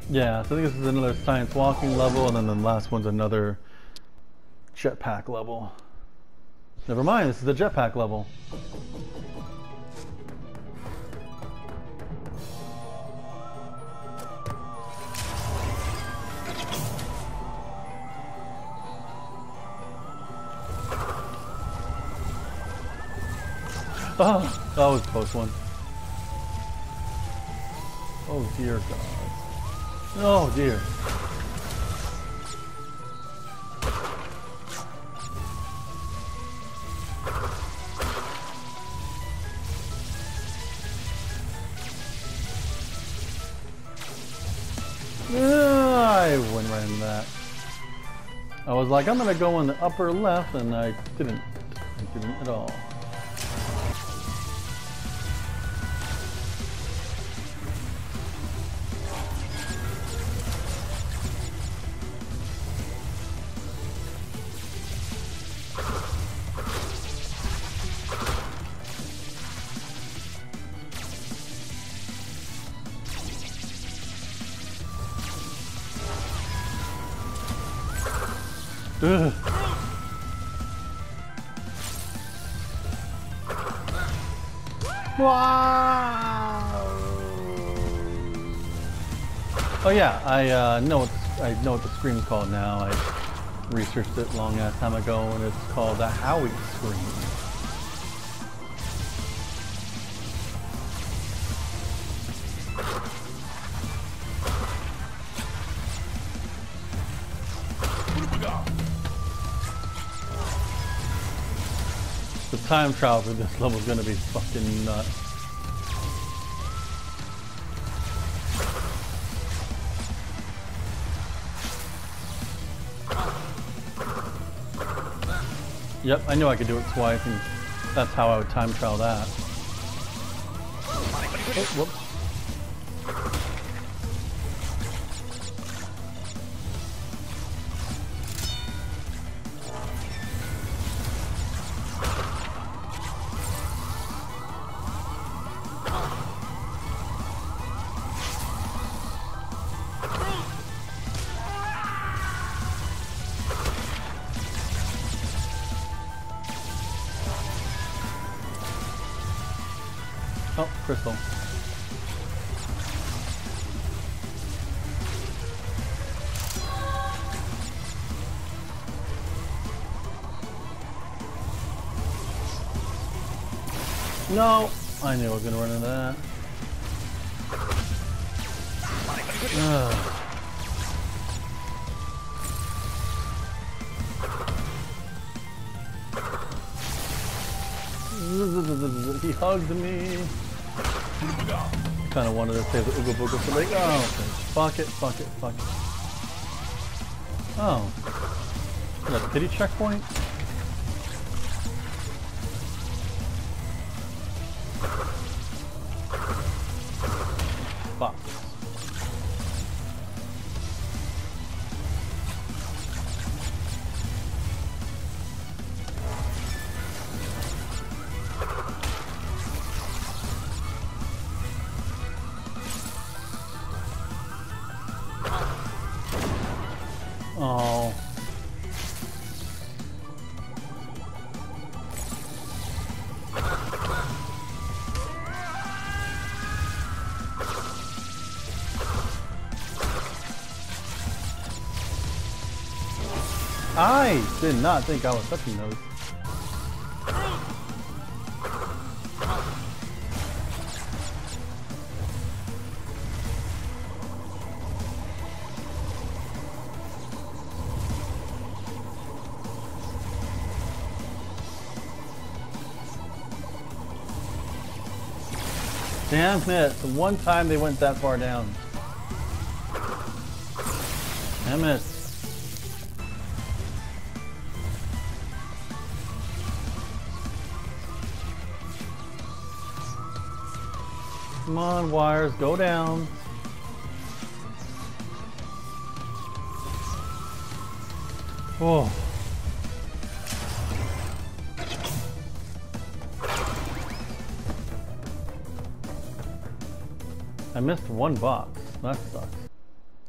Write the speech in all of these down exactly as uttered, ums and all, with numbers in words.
Yeah, so I think this is another science walking level, and then the last one's another jetpack level. Never mind, this is the jetpack level. Oh, that was a close one. Oh dear God. Oh dear. Yeah, I went right into that. I was like, I'm gonna go in the upper left, and I didn't. I didn't at all. Ugh. Wow. Oh yeah, I uh, know what the, I know what the scream's called now. I researched it long ass time ago, and it's called the Howie scream. The time trial for this level is gonna be fucking nuts. Yep, I knew I could do it twice, and that's how I would time trial that. Oh, whoops. Oh, crystal. No! I knew I was gonna run into that. Ugh. He hugged me. Kind of wanted to say the Ooga Booga for like, oh, okay. Fuck it, fuck it, fuck it. Oh. Is that a pity checkpoint? Fuck. Oh. I did not think I was touching those. Damn it, the one time they went that far down. Damn it. Come on, wires, go down. Oh. I missed one box. That sucks.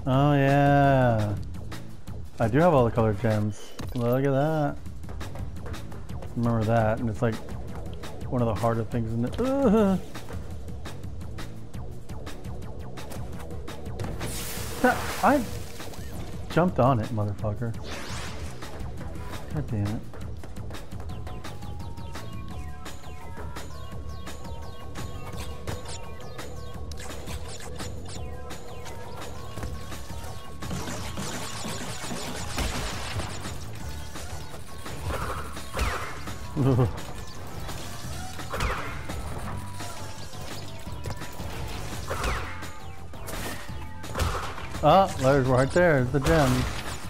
Oh yeah. I do have all the colored gems. Look at that. Remember that, and it's like one of the harder things in it. Uh. I jumped on it, motherfucker. God damn it. Ah, there's right there, the gem.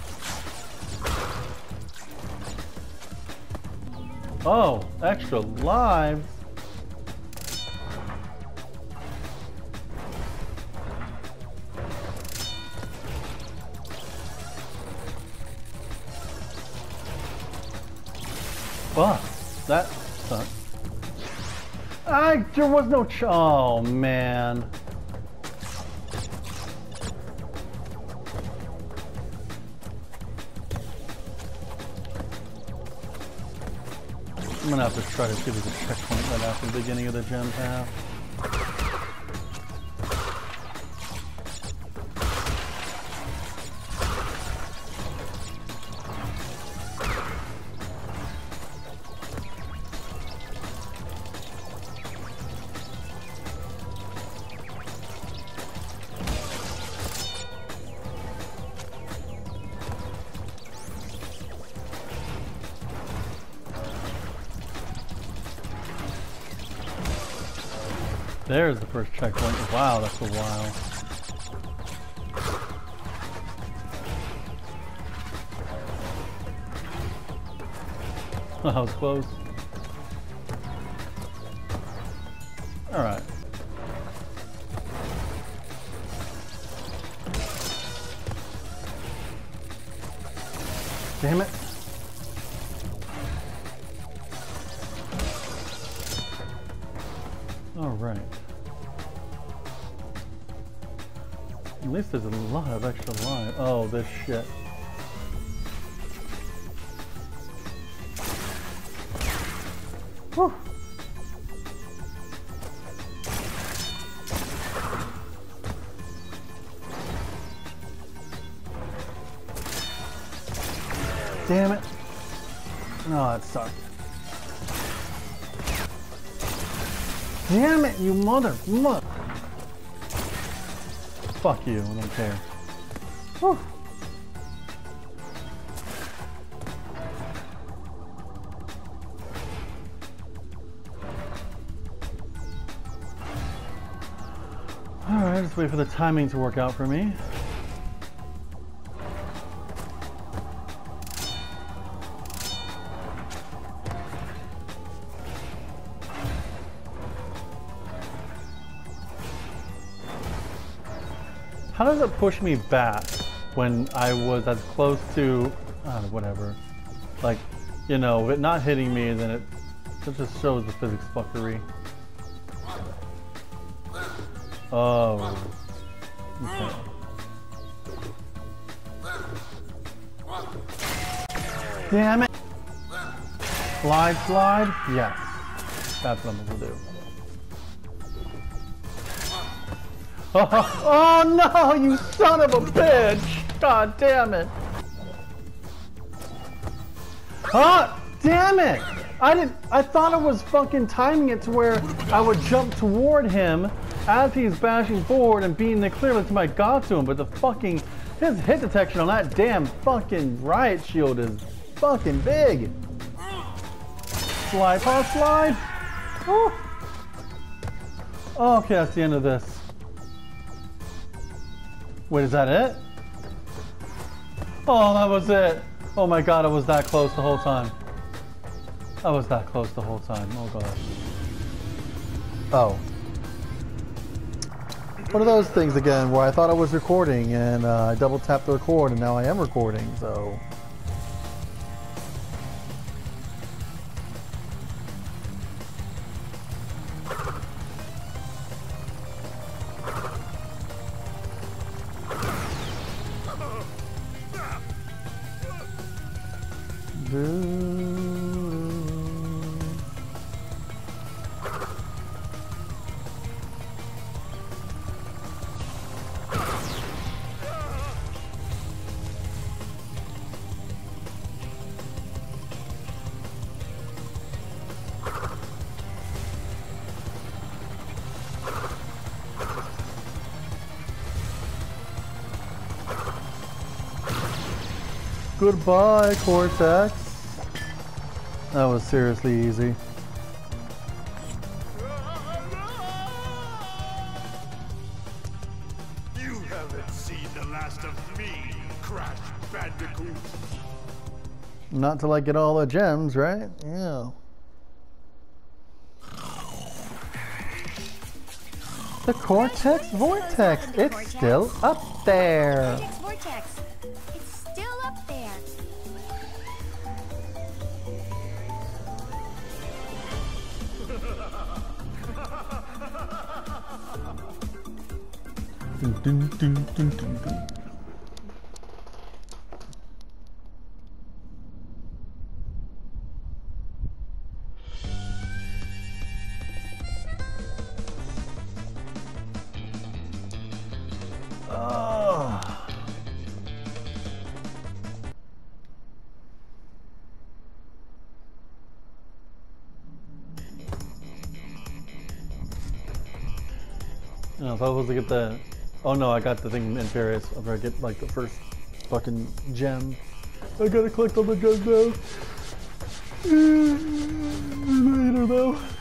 Oh, extra lives. Fuck, that sucked. I, there was no ch- oh man. I'm gonna have to try to see if there's a checkpoint right after the beginning of the gem path. There's the first checkpoint. Wow, that's a while. That was close. Alright. Damn it. Alright. At least there's a lot of extra life. Oh, this shit. Whew. Damn it. No, it sucked. Damn it, you mother, mother. Fuck you, I don't care. Whew. Alright, just wait for the timing to work out for me. How does it push me back when I was as close to, uh, whatever, like, you know, it not hitting me, then it, it just shows the physics fuckery. Oh. Okay. Damn it! Slide, slide? Yes. That's what I'm gonna do. Oh, oh no, you son of a bitch! God damn it! Ah, damn it! I didn't. I thought I was fucking timing it to where I would jump toward him as he's bashing forward and being the clear until I got to him. But the fucking his hit detection on that damn fucking riot shield is fucking big. Slide, pause, slide. Woo. Okay, that's the end of this. Wait, is that it? Oh, that was it. Oh my god, I was that close the whole time. I was that close the whole time. Oh god. Oh. One of those things again where I thought I was recording and uh, I double tapped the record and now I am recording, so. Goodbye, Cortex. That was seriously easy. You haven't seen the last of me, Crash Bandicoot. Not till I get all the gems, right? Yeah. The Cortex Vortex, it's Cortex. still up there. Cortex Vortex. It's still up there. Dun, dun, dun, dun, dun, dun. Oh. No, if I was to get the, oh no, I got the thing in Paris. After I get like the first fucking gem, I gotta collect all the gems now. I don't know.